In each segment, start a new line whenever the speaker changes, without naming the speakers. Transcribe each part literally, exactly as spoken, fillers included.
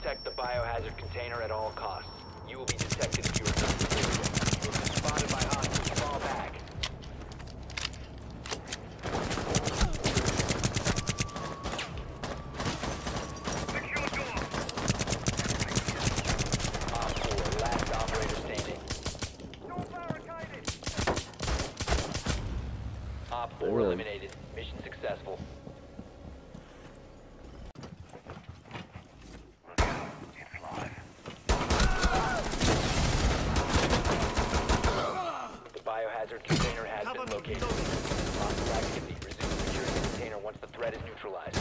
Protect the biohazard container at all costs. You will be detected if you are not secure. You've been spotted by hostiles. Fall back. Op four, last operator standing. Op four
Really?
eliminated. Mission successful. Biohazard container has been located. Hostile activity. Resume securing the container once the threat is neutralized.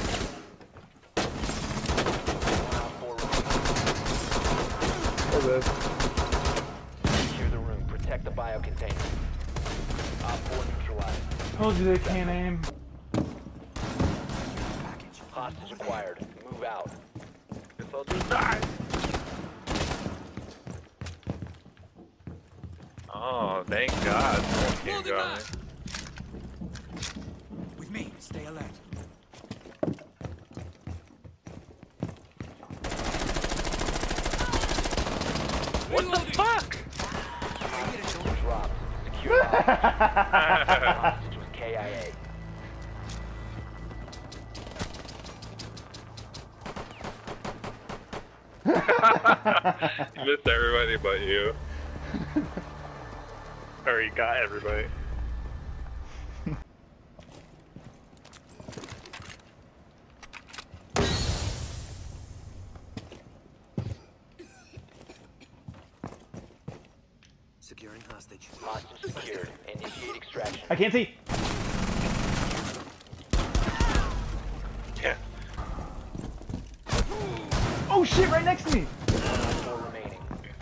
One op four remaining.
Okay.
Secure the room. Protect the bio container. Op four neutralized.
Told you they can't aim.
Hostage acquired. Move out.
Guess I'll just die. Oh, thank God. Thank God.
With me, stay alert.
What the fuck?
Dropped. Secure the hostage. Hostage was K I A.
You missed everybody but you. Or you got everybody.
Securing hostage.
Hostage secured. Initiate extraction.
I can't see.
Yeah.
Oh shit! Right next to me.
Four remaining.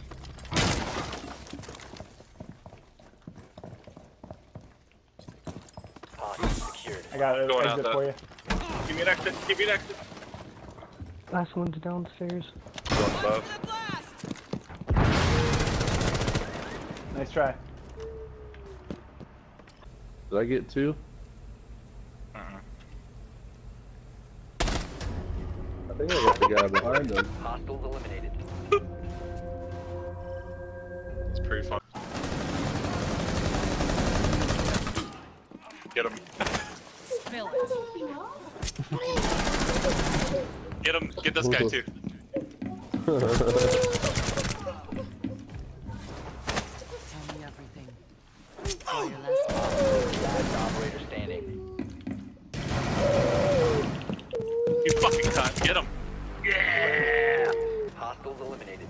Hostage secured.
I got an
Going out
exit
the-
for you.
Give me an exit. Give me an exit.
Last one's downstairs.
One above.
Nice try.
Did I get two?
Uh-uh.
I think I got the guy behind him.
Hostiles eliminated.
It's pretty fun. Get him.
Spill it.
Get him. Get this guy too.
Tell me everything. Call your last name.
Last operator standing.
You fucking cunt. Get him. Yeah.
Hostiles eliminated.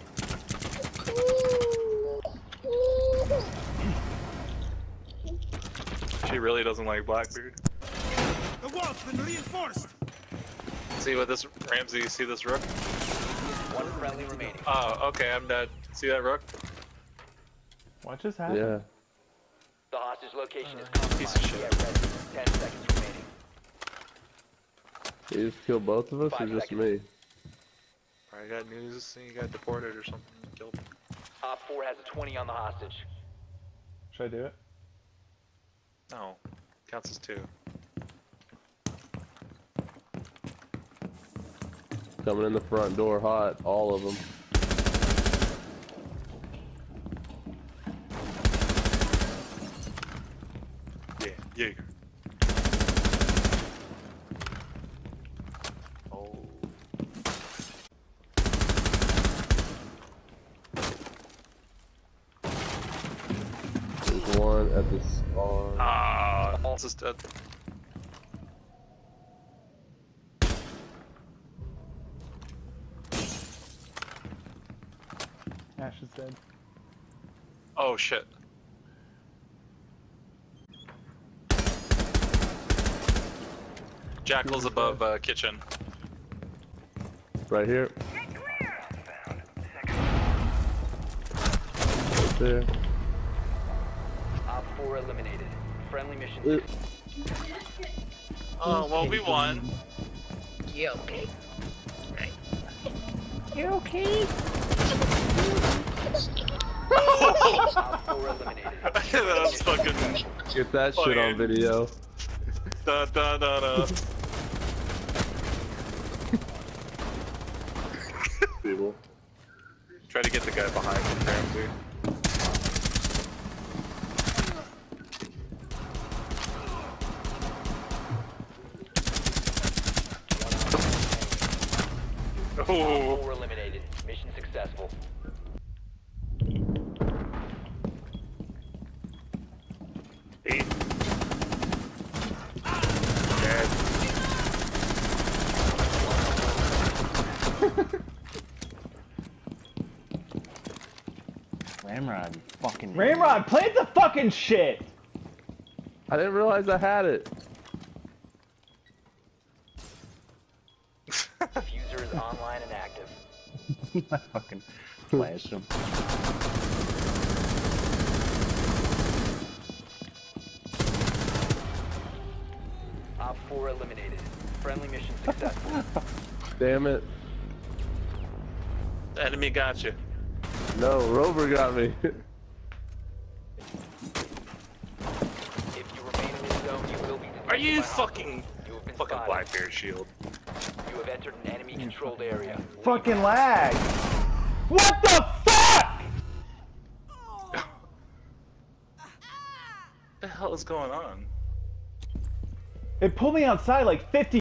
She really doesn't like Blackbeard.
The wall's been reinforced.
See what this Ramsey? See this rook?
One friendly remaining.
Oh, okay. I'm dead. See that rook?
What just happened?
Yeah.
The hostage location is
Piece of
compromised.
shit.
Get ready. Ten seconds remaining.
Did you just kill both of us
Five
or just
seconds.
me?
Alright, got news. You got deported or something. Killed.
Op four has a twenty on the hostage.
Should I do it?
No. Counts as two.
Coming in the front door hot, all of them.
Yeah. Jaeger. Oh.
There's one at the spawn.
Ah. Alls is dead.
Ash is dead.
Oh shit. Jackal's above uh, kitchen.
Right here. Right there.
Op four eliminated. Friendly mission.
Uh,
Oh well, we won.
You okay?
You okay? Op four eliminated.
That was fucking.
Get that shit on
Fucking-
video.
Da da da da. Try to get the guy behind the Ramsey. Oh,
Four eliminated. Mission successful.
eight. Dead.
Ramrod, you fucking.
Ramrod, plant the fucking shit!
I didn't realize I had it.
Diffuser is online and active.
I fucking flashed him.
Op four eliminated. Friendly mission successful.
Damn it.
The enemy got you.
No, Rover got me.
If you remain in this zone, you will be detected
Are you
by
fucking
hostiles. You have been
fucking
spotted.
Blackbeard shield?
You have entered an enemy-controlled area.
Fucking lag! What the fuck?!
What the hell is going on?
It pulled me outside like fifty